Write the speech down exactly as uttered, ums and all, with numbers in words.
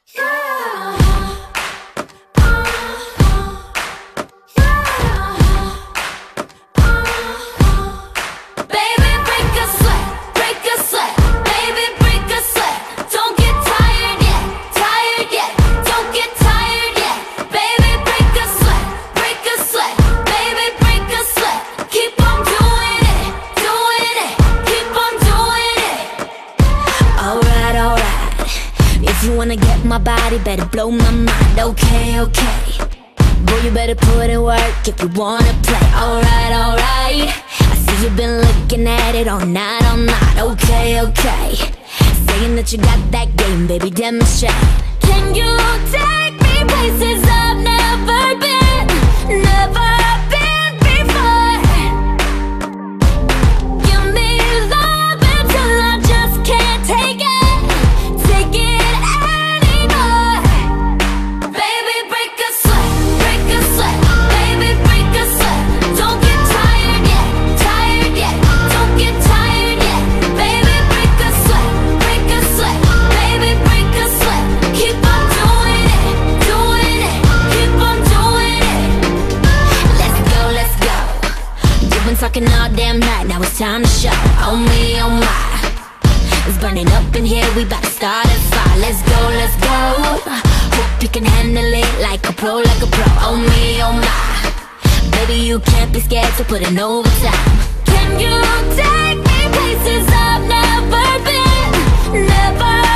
You wanna get my body, better blow my mind. Okay, okay. Boy, you better put in work if you wanna play. Alright, alright. I see you've been looking at it all night, all night. Okay, okay. Saying that you got that game, baby, demonstrate. Can you take me places I've never been, never been before? Give me love until I just can't take it, take it. Talking all damn night, now it's time to show. Oh me, oh my, it's burning up in here, we bout to start a fire. Let's go, let's go. Hope you can handle it like a pro, like a pro. Oh me, oh my, baby you can't be scared, so put in overtime. Can you take me places I've never been, never